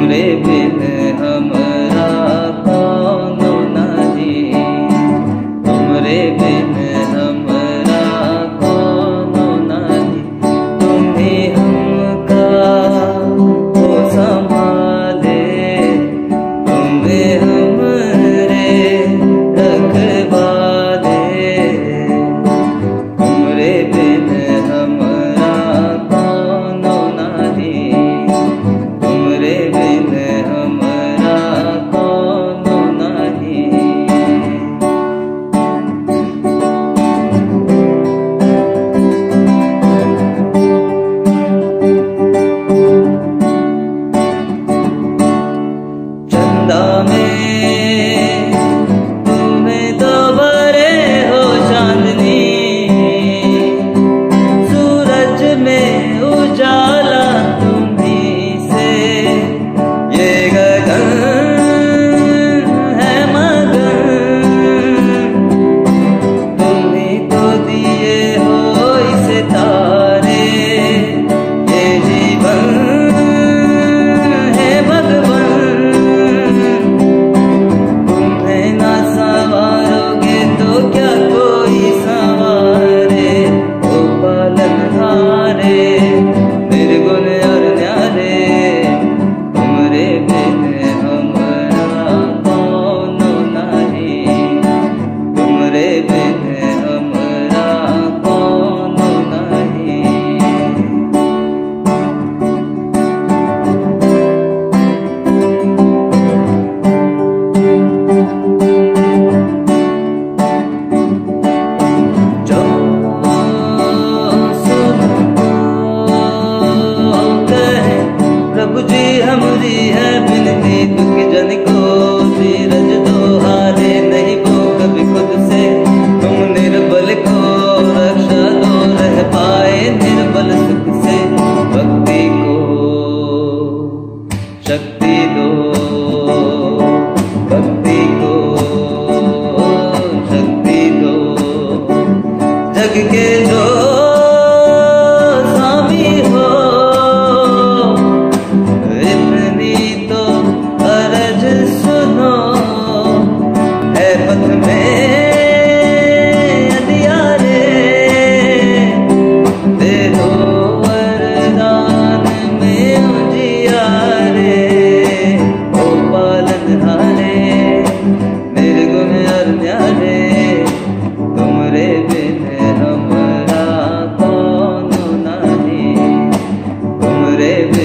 तुमरे बिन हमरा कौनो नहीं, तुमरे बिन हमरा कौनो नहीं। तुम ही हमका हो संभाले, तुम हमरे रखवाले। तुमरे बिन हमरा कौनो नहीं, तुमरे बिन हमरा कौनो नहीं। चंदा में तुम्हें तो बरे हो चांदनी, सूरज में उजाला तुम्ही से। ये गगन है मगन, तुम्ही तो दिए हो इसे तारे। ये जीवन है भगवन, तुम्हें ना संवारोगे तो क्या कोई संवारे। ओ पालनहारे निर्गुण और न्यारे, तुमरे बिन हमरा कौनो नहीं, तुमरे बिन हमरा कौनो नहीं। जो सुनो कहे प्रभु जी हमरी है बिनती, दुख जन को धीरज दो। हारे नहीं वो कभी खुद से, तुम निर्बल को रक्षा दो। रह पाए निर्बल सुख से, भक्ति को शक्ति दो, भक्ति को शक्ति दो। जग के जो स्वामी हो, इतनी तो अरज सुनो। है पथ में अंधियारे, दे दो वरदान में उजियारे। ओ पालनहारे निर्गुण और न्यारे, तुमरे बिन हमरा कौनो नहीं, तुमरे